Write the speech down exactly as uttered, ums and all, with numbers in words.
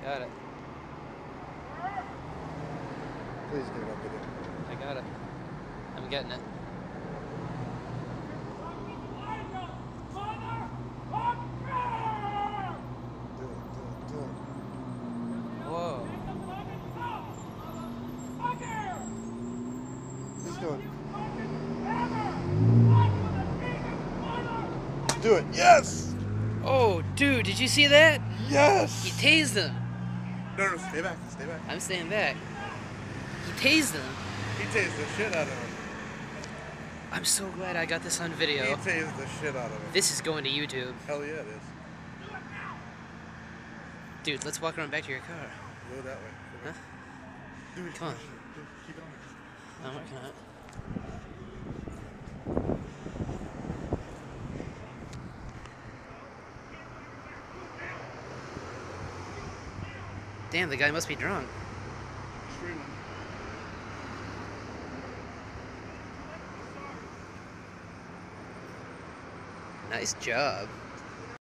Got it. Please get it up again. I got it. I'm getting it. Do it, do it, do it. Whoa. Let's do it. Do it. Yes! Oh, dude, did you see that? Yes! He tased him. No, no, stay back, stay back. I'm staying back. He tased him. He tased the shit out of him. I'm so glad I got this on video. He tased the shit out of him. This is going to YouTube. Hell yeah, it is. Dude, let's walk around back to your car. Go that way. Go Huh? Dude, Come on. Dude, keep it on. I'm working on it. Damn, the guy must be drunk. Screaming. Nice job.